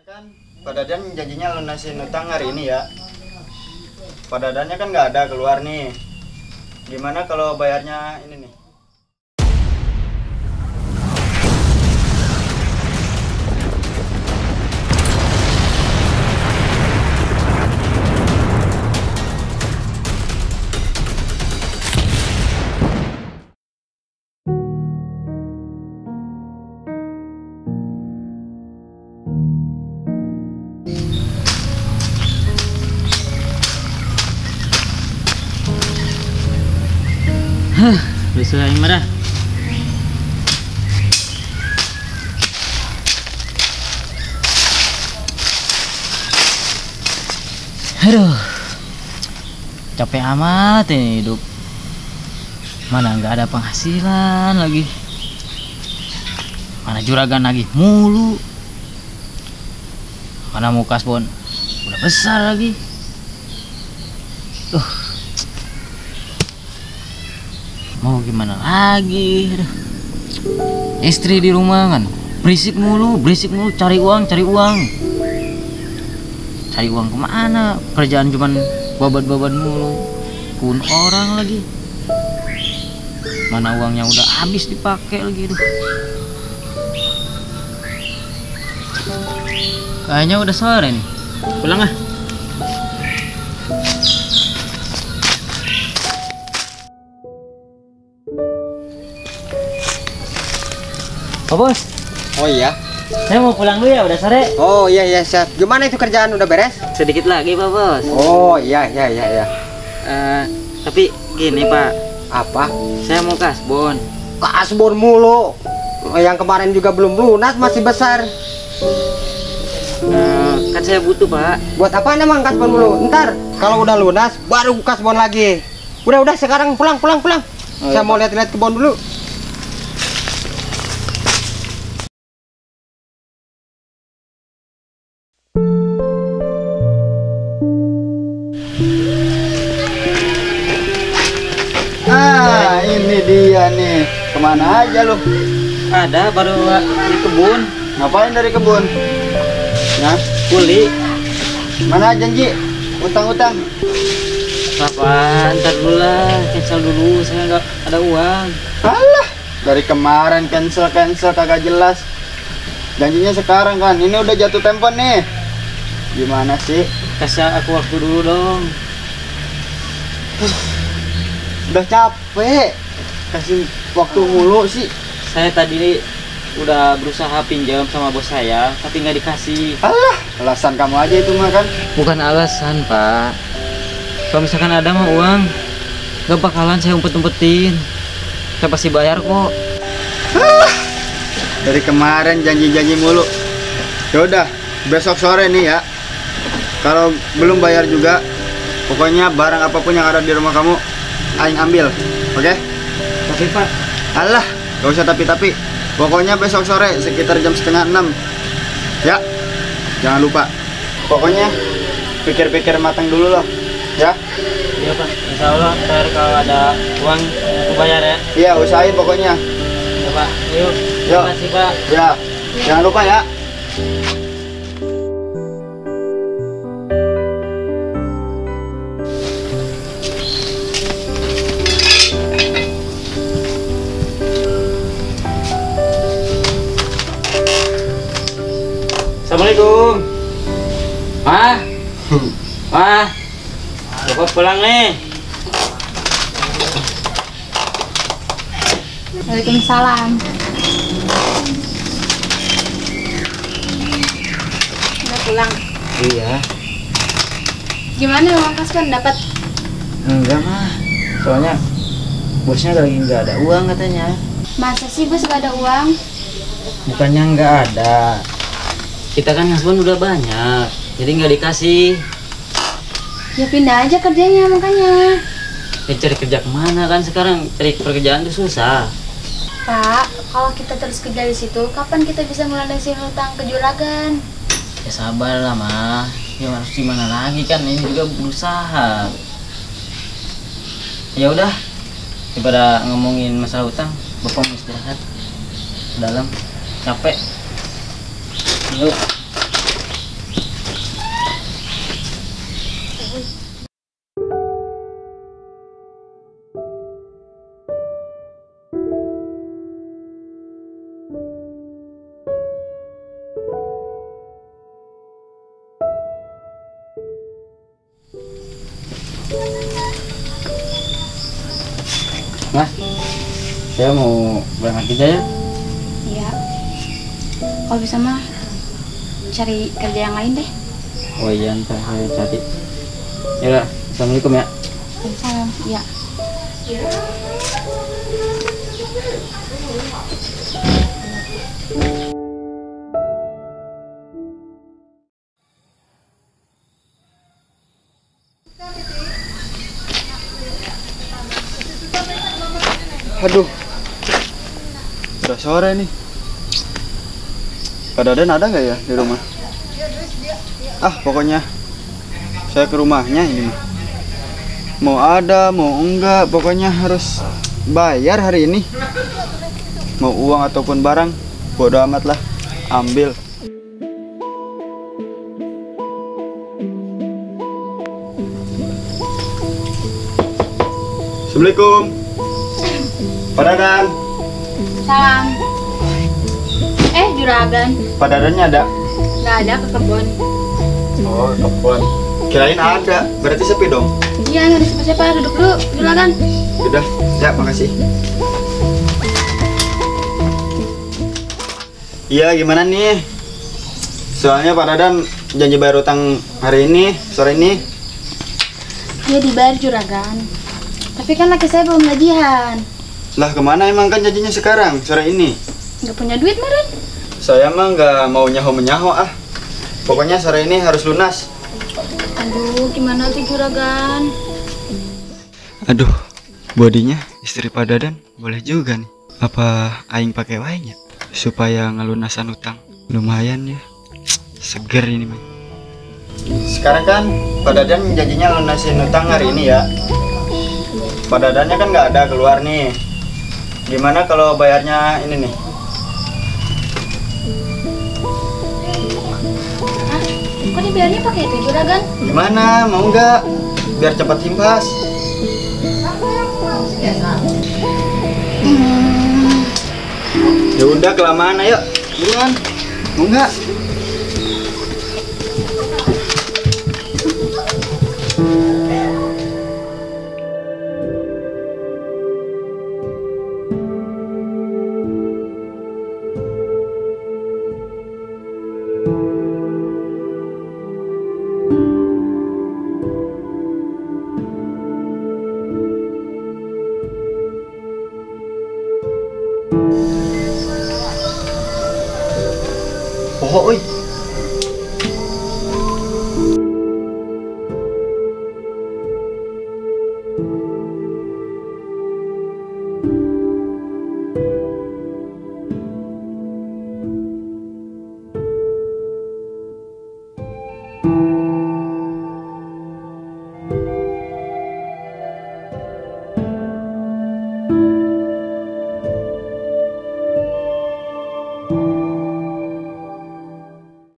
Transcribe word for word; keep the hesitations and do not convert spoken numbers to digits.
kan Pak Dadan janjinya lunasin utang hari ini ya. Pak Dadannya kan nggak ada keluar nih. Gimana kalau bayarnya ini nih? Hah, bisa yang marah. Aduh, capek amat ini hidup. Mana nggak ada penghasilan lagi. Mana juragan lagi mulu. Mana mukas pun udah besar lagi. Tuh. Mau gimana lagi? Aduh. Istri di rumah kan berisik mulu, berisik mulu, cari uang, cari uang. Cari uang kemana? Kerjaan cuman babat-babat mulu. Pun orang lagi. Mana uangnya udah habis dipakai lagi, aduh. Kayaknya udah sore nih. Pulang ah. Pak Bos. Oh iya. Saya mau pulang dulu ya, udah sore. Oh iya iya siap. Gimana itu kerjaan udah beres? Sedikit lagi Pak Bos. Oh iya iya iya iya. Uh, tapi gini Pak. Apa? Saya mau kasbon. Kasbon mulu. Yang kemarin juga belum lunas masih besar. Uh, kan saya butuh Pak. Buat apa emang kasbon mulu? Ntar kalau udah lunas baru kasbon lagi. Udah udah sekarang pulang pulang pulang. Oh, saya iya, mau lihat-lihat kebun dulu. Ah, ini dia nih. Kemana aja lu? Ada, baru di kebun. Ngapain dari kebun? Ya, Kuli. mana janji? Utang-utang. Papa, ntar dulu lah, cancel dulu. Saya nggak ada uang. Alah, dari kemarin cancel-cancel kagak jelas. Janjinya sekarang kan. Ini udah jatuh tempo nih. Gimana sih? Kasih aku waktu dulu dong. Udah capek. Kasih waktu mulu sih. Saya tadi udah berusaha pinjam sama bos saya, tapi nggak dikasih. Alah, alasan kamu aja itu mah kan. Bukan alasan Pak. Kalau misalkan ada mah uang, gak bakalan saya umpet-umpetin. Saya pasti bayar kok. Ah, dari kemarin janji-janji mulu. Yaudah, besok sore nih ya. Kalau belum bayar juga, pokoknya barang apapun yang ada di rumah kamu, aing ambil, oke? Okay? Tapi Pak. Alah, gak usah tapi-tapi. Pokoknya besok sore sekitar jam setengah enam. Ya, jangan lupa. Pokoknya pikir-pikir matang dulu loh, ya? Iya Pak, insya Allah ntar kalau ada uang aku bayar ya. Iya, usahain pokoknya. Ya Pak, yuk. Yuk. Terima kasih Pak. Ya, jangan lupa ya. Assalamualaikum. Ma. Ma. Bapak pulang nih. Waalaikumsalam. Udah pulang. Iya. Gimana uang kasbon dapat? Enggak mah. Soalnya bosnya lagi nggak ada uang katanya. Masa sih bos gak ada uang? Bukannya nggak ada. Kita kan kasbon udah banyak, jadi nggak dikasih. Ya pindah aja kerjanya makanya. Ya cari kerja kemana kan sekarang, cari pekerjaan tuh susah. Pak, kalau kita terus kerja di situ, kapan kita bisa melunasi hutang ke juragan? Ya sabar lah mah, ya harus gimana lagi kan, ini juga berusaha. Ya udah, daripada ngomongin masalah hutang, bapak mau istirahat dalam, capek. Yuk. Mas, saya mau berangkat kerja ya. Iya. Kalau bisa mah cari kerja yang lain deh. Oh iya, ntar saya cari. Ya, assalamualaikum ya. Waalaikumsalam. Iya. Aduh, udah sore nih. Pak Dadan ada nggak ya di rumah? Ah, pokoknya saya ke rumahnya ini mah. Mau ada, mau enggak, pokoknya harus bayar hari ini. Mau uang ataupun barang, bodo amat lah, ambil. Assalamualaikum. Pak Dadan. Salam. Eh, juragan. Pak Dadannya ada? Nggak ada ke kebun. Oh, telepon. Kirain ada, berarti sepi dong. Iya, nggak ada siapa-siapa. Duduk dulu, juragan. Udah, ya makasih. Iya, gimana nih? Soalnya Pak Dadan janji bayar utang hari ini, sore ini. Iya, dibayar juragan. Tapi kan laki saya belum gajian. Lah kemana emang kan janjinya sekarang, sore ini? Nggak punya duit, meren. Saya mah nggak mau nyaho-menyaho ah. Pokoknya sore ini harus lunas. Aduh, gimana tuh juragan? Aduh, bodinya istri Pak Dadan boleh juga nih. Apa aing pakai wainya supaya ngelunasan utang? Lumayan ya. Seger ini mah. Sekarang kan Pak Dadan janjinya lunasin utang hari ini ya. Pak Dadannya kan nggak ada keluar nih. Gimana kalau bayarnya ini nih? Hah? Kok dibayarnya pakai itu juragan? Gimana? Mau nggak? Biar cepat himpas. Hmm. Ya udah kelamaan, ayo. Buruan. Mau nggak? Oh, oi.